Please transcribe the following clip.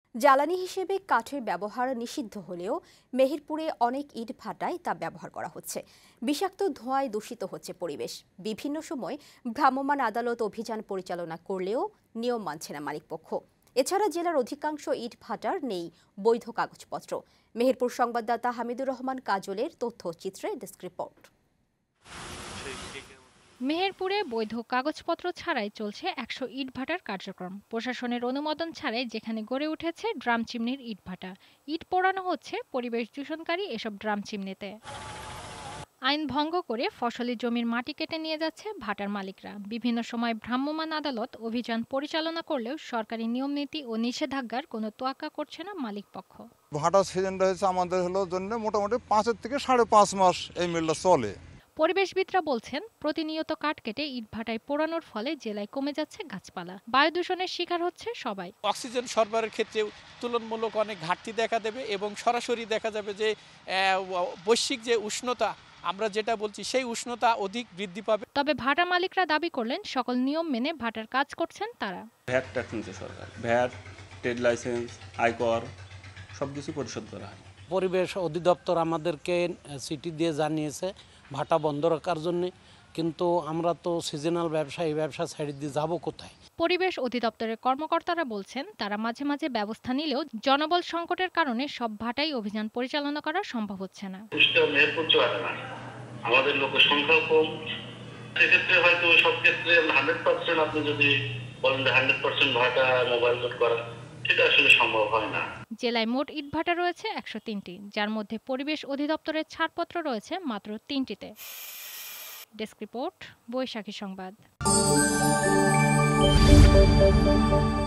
জ্বালানি হিসেবে কাঠের ব্যবহার নিষিদ্ধ হলেও মেহেরপুরে অনেক ইট ভাটায় তা ব্যবহার করা হচ্ছে। বিষাক্ত ধোঁয়ায় দূষিত হচ্ছে পরিবেশ। বিভিন্ন সময় ভ্রাম্যমাণ আদালত অভিযান পরিচালনা করলেও নিয়ম মানছে না মালিকপক্ষ। এছাড়া জেলার অধিকাংশ ইট ভাটার নেই বৈধ কাগজপত্র। মেহেরপুর সংবাদদাতা হামিদুর রহমান কাজলের তথ্যচিত্রে ডেস্ক রিপোর্ট। মেহেরপুরে বৈধ কাগজপত্র ছাড়াই চলছে ১০০ ইটভাটার কার্যক্রম। প্রশাসনের অনুমোদন ছাড়াই যেখানে গড়ে উঠেছে ড্রাম চিমনির ইটভাটা, ইট পোড়ানো হচ্ছে পরিবেশ দূষণকারী এসব ড্রাম চিমনিতে। আইন ভঙ্গ করে ফসলি জমির মাটি কেটে নিয়ে যাচ্ছে ভাটার মালিকরা। বিভিন্ন সময় ভ্রাম্যমাণ আদালত অভিযান পরিচালনা করলেও সরকারি নিয়মনীতি ও নিষেধাজ্ঞার কোনো তোয়াক্কা করছে না মালিকপক্ষ। ভাটার সিজনটা হচ্ছে আমাদের হলো জন্য মোটামুটি 5 থেকে 5.5 মাস এই মিলটা চলে। পরিবেশবিদরা বলছেন, প্রতিনিয়ত কাঠ কেটে ইটভাটায় পোড়ানোর ফলে জেলায় কমে যাচ্ছে গাছপালা, বায়ু দূষণের শিকার হচ্ছে সবাই। অক্সিজেন সরবরাহের ক্ষেত্রে তুলনামূলক অনেক ঘাটতি দেখা দেবে এবং সরাসরি দেখা যাবে যে বৈশ্বিক যে উষ্ণতা আমরা যেটা বলছি সেই উষ্ণতা অধিক বৃদ্ধি পাবে। তবে ভাটা মালিকরা দাবি করলেন সকল নিয়ম মেনে ভাটার কাজ করছেন তারা। ভ্যাট ট্যাক্স নিচ্ছে সরকার, ভ্যাট, ট্রেড লাইসেন্স, আয়কর সবকিছু পরিশোধ করা হয়। পরিবেশ অধিদপ্তর আমাদেরকে চিঠি দিয়ে জানিয়েছে ভাটা বন্ধ রাখার জন্য, কিন্তু আমরা তো সিজনাল ব্যবসা, এই ব্যবসা ছেড়ে দিয়ে যাবো কোথায়? পরিবেশ অধিদপ্তরের কর্মকর্তারা বলছেন, তারা মাঝে মাঝে ব্যবস্থা নিলেও জনবল সংকটের কারণে সব ভাটাই অভিযান পরিচালনা করা সম্ভব হচ্ছে না। আমাদের লোকের সংখ্যাও কম, সেক্ষেত্রে হয়তো সব ক্ষেত্রে 100% আপনি যদি বলেন 100% ভাটা মোবাইল কোড করা, সেটা আসলে সম্ভব হয় না। জেলায় মোট ইটভাটা রয়েছে ১০৩টি, যার মধ্যে পরিবেশ অধিদপ্তরের ছাড়পত্র রয়েছে মাত্র 3টিতে। ডেস্ক রিপোর্ট, বৈশাখী সংবাদ।